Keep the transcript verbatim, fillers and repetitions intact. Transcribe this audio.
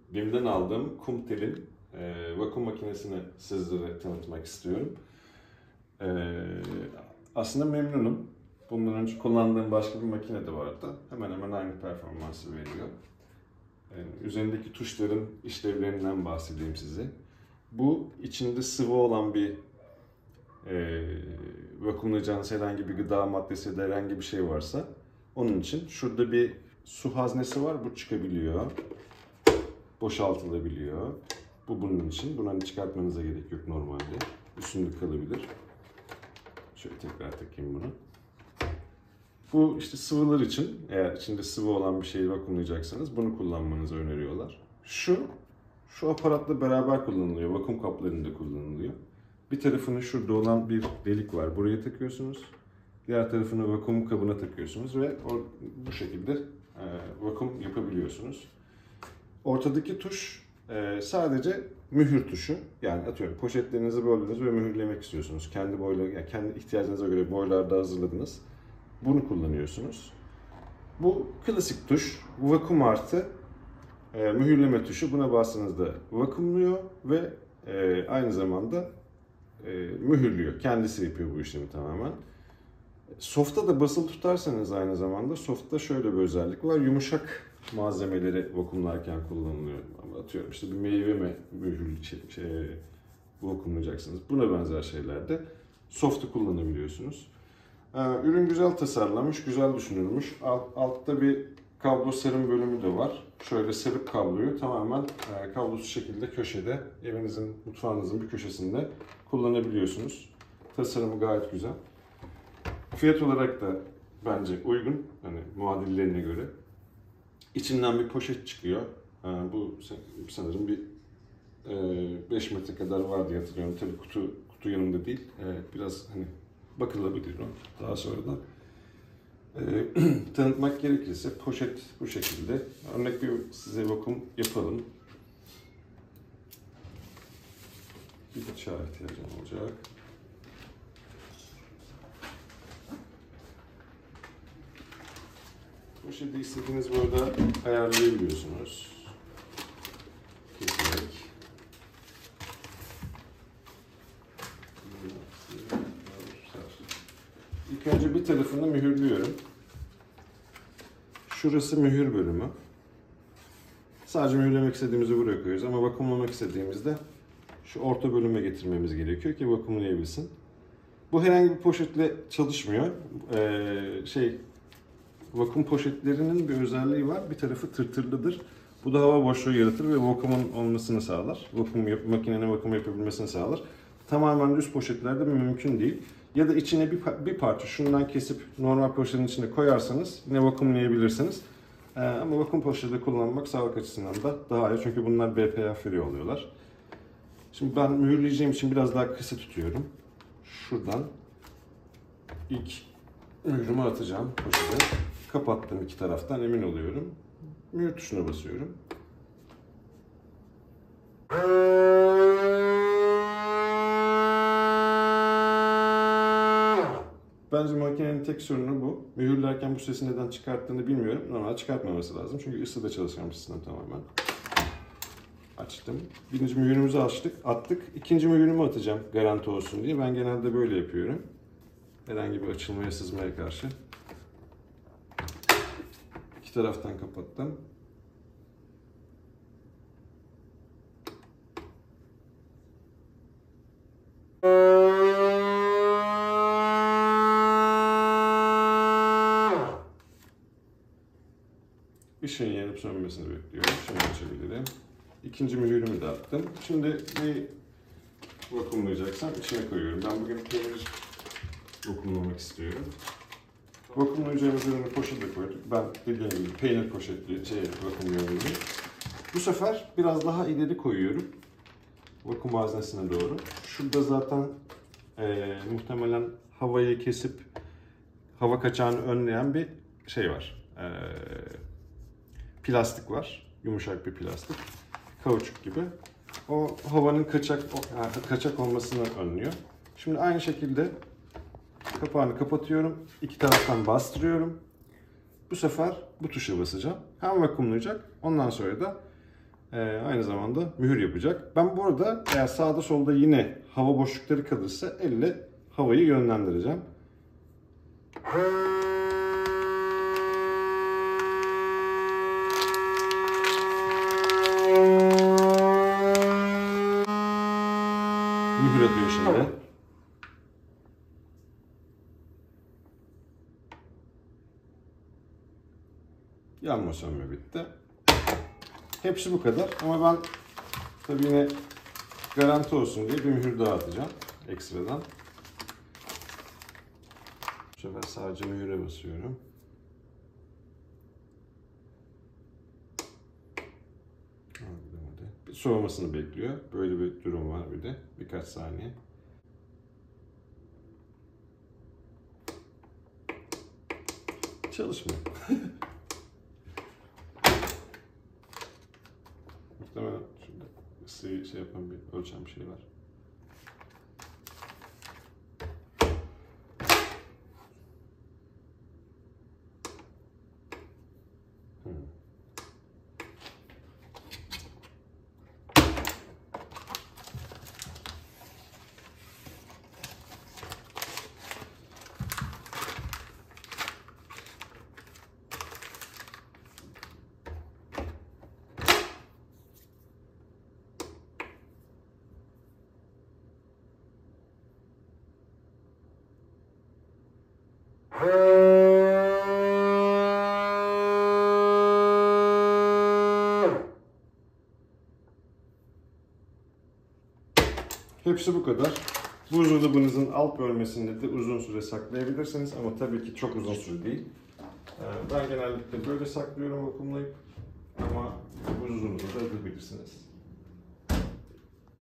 BİM'den aldığım Kumtel'in e, vakum makinesini sizlere tanıtmak istiyorum. E, aslında memnunum. Bundan önce kullandığım başka bir makine de vardı. Hemen hemen aynı performansı veriyor. E, üzerindeki tuşların işlevlerinden bahsedeyim size. Bu içinde sıvı olan bir e, vakumlayacağınız herhangi bir gıda maddesi ya da herhangi bir şey varsa onun için şurada bir su haznesi var. Bu çıkabiliyor. Boşaltılabiliyor. Bu bunun için. Bunu hani çıkartmanıza gerek yok normalde. Üstünde kalabilir. Şöyle tekrar takayım bunu. Bu işte sıvılar için, eğer içinde sıvı olan bir şeyi vakumlayacaksanız bunu kullanmanızı öneriyorlar. Şu, şu aparatla beraber kullanılıyor. Vakum kaplarında kullanılıyor. Bir tarafını şurada olan bir delik var. Buraya takıyorsunuz. Diğer tarafını vakum kabına takıyorsunuz ve o, bu şekilde e, vakum yapabiliyorsunuz. Ortadaki tuş e, sadece mühür tuşu. Yani atıyorum poşetlerinizi böldünüz ve mühürlemek istiyorsunuz. Kendi boyla, yani kendi ihtiyacınıza göre boylarda hazırladınız. Bunu kullanıyorsunuz. Bu klasik tuş. Vakum artı e, mühürleme tuşu. Buna bastığınızda vakumluyor ve e, aynı zamanda e, mühürlüyor. Kendisi yapıyor bu işlemi tamamen. Soft'a da basılı tutarsanız aynı zamanda soft'ta şöyle bir özellik var. Yumuşak malzemeleri vakumlarken kullanılıyor. Atıyorum işte bir meyve mi mühür şey, şey, vakumlayacaksınız. Buna benzer şeylerde soft'u kullanabiliyorsunuz. Ürün güzel tasarlanmış, güzel düşünülmüş. Alt, altta bir kablo sarım bölümü de var. Şöyle sarıp kabloyu tamamen e, kablosuz şekilde köşede, evinizin, mutfağınızın bir köşesinde kullanabiliyorsunuz. Tasarımı gayet güzel. Fiyat olarak da bence uygun, hani muadillerine göre. İçinden bir poşet çıkıyor. Bu sanırım bir beş metre kadar var diye hatırlıyorum. Tabii kutu kutu yanında değil. Biraz hani bakılabilir o. Daha sonra da tanıtmak gerekirse poşet bu şekilde. Örnek bir size vakum yapalım. Bir bıçağa ihtiyacım olacak. Poşeti istediğiniz boyda ayarlayabiliyorsunuz. Keserek. İlk önce bir tarafını mühürlüyorum. Şurası mühür bölümü. Sadece mühürlemek istediğimizi buraya koyuyoruz ama vakumlamak istediğimizde şu orta bölüme getirmemiz gerekiyor ki vakumlayabilsin. Bu herhangi bir poşetle çalışmıyor. Ee, şey Vakum poşetlerinin bir özelliği var. Bir tarafı tırtırlıdır. Bu da hava boşluğu yaratır ve vakumun olmasını sağlar. Vakum yap, makinenin vakum yapabilmesini sağlar. Tamamen düz poşetlerde mümkün değil. Ya da içine bir, bir parça şundan kesip normal poşetin içine koyarsanız yine vakumlayabilirsiniz. Ee, ama vakum poşeti kullanmak sağlık açısından da daha iyi. Çünkü bunlar B P A free oluyorlar. Şimdi ben mühürleyeceğim için biraz daha kısa tutuyorum. Şuradan ilk mühürümü atacağım poşete. Kapattım iki taraftan, emin oluyorum. Mühür tuşuna basıyorum. Bence makinenin tek sorunu bu. Mühürlerken bu sesi neden çıkarttığını bilmiyorum. Normal çıkartmaması lazım. Çünkü ısıda çalışan bir sistem tamamen. Açtım. Birinci mühürümüzü açtık, attık. İkinci mühürümü atacağım garanti olsun diye. Ben genelde böyle yapıyorum. Herhangi bir açılmaya, sızmaya karşı. İki taraftan kapattım. Işığın yanıp sönmesini bekliyorum. Şimdi açabilirim. İkinci mühürümü de attım. Şimdi bir vakumlayacaksam içine koyuyorum. Ben bugün peynir vakumlamak istiyorum. Vakumlayacağımız ürünü poşete koyduk. Ben dediğim gibi peynir poşetli şey vakumluyorum. Bu sefer biraz daha ileri koyuyorum. Vakum haznesine doğru. Şurada zaten e, muhtemelen havayı kesip hava kaçağını önleyen bir şey var. E, plastik var. Yumuşak bir plastik. Kauçuk gibi. O havanın kaçak yani kaçak olmasını önlüyor. Şimdi aynı şekilde kapağını kapatıyorum. İki taraftan bastırıyorum. Bu sefer bu tuşa basacağım. Hem vakumlayacak. Ondan sonra da Ee, aynı zamanda mühür yapacak. Ben bu arada eğer sağda solda yine hava boşlukları kalırsa elle havayı yönlendireceğim. Mühür atıyor şimdi. Yanma sönme bitti. Hepsi bu kadar ama ben tabii yine garanti olsun diye bir mühür daha atacağım ekstradan. Bu sefer sadece mühüre basıyorum. Bir soğumasını bekliyor. Böyle bir durum var bir de. Birkaç saniye. Çalışmıyor. Muhtemelen şurada ısıyı şey yapan bir ölçen bir şey var. Hmm. Hepsi bu kadar. Buzdolabınızın alt bölmesinde de uzun süre saklayabilirsiniz ama tabii ki çok uzun süre değil. Ben genellikle böyle saklıyorum vakumlayıp ama uzun uzun da edebilirsiniz.